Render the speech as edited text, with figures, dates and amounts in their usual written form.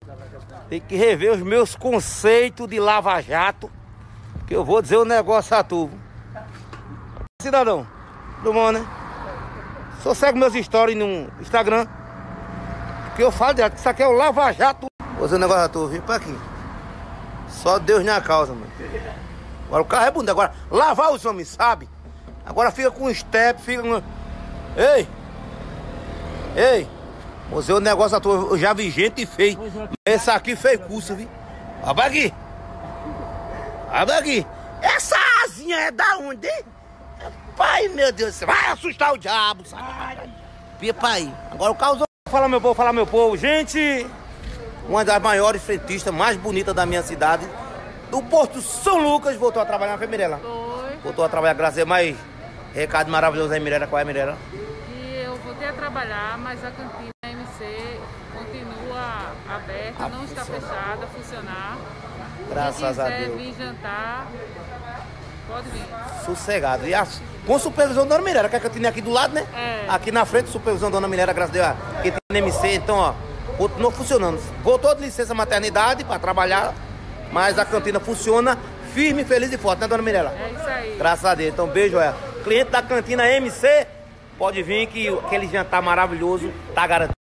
Tem que rever os meus conceitos de lava-jato, que eu vou dizer um negócio a tu. Cidadão, tudo bom, né? Só segue meus stories no Instagram, que eu falo direto, que isso aqui é o lava-jato. Vou dizer um negócio a tu, vem pra aqui. Só Deus na causa, mano. Agora o carro é bonito, agora lavar os homens, sabe? Agora fica com step, fica com... Ei! Ei! Vou dizer um negócio a tu, eu já vi gente feia. Esse aqui fez curso, viu? Olha aqui! Olha aqui! Essa asinha é da onde, hein? Pai, meu Deus do céu, vai assustar o diabo, sabe? Pia pai. Agora o carro... Fala meu povo, gente! Uma das maiores frentistas, mais bonitas da minha cidade, do posto São Lucas, voltou a trabalhar na Mirela. Foi. Voltou a trabalhar, graças a Deus, mais recado maravilhoso aí, Mirela. Qual é, Mirela? E eu voltei a trabalhar, mas a cantina MC continua aberta, não está fechada, a funcionar. Graças a Quem quiser Deus. vir jantar, pode vir. Sossegado. E com supervisão da Dona Mirela, que é a cantina aqui do lado, né? É. Aqui na frente, supervisão da Dona Mirela, graças a Deus, que tem MC, então, ó, continuou funcionando. Voltou de licença maternidade para trabalhar, mas a cantina funciona firme, feliz e forte, né, Dona Mirela? É isso aí. Graças a Deus. Então, beijo, é. Cliente da cantina MC, pode vir que aquele jantar maravilhoso tá garantido.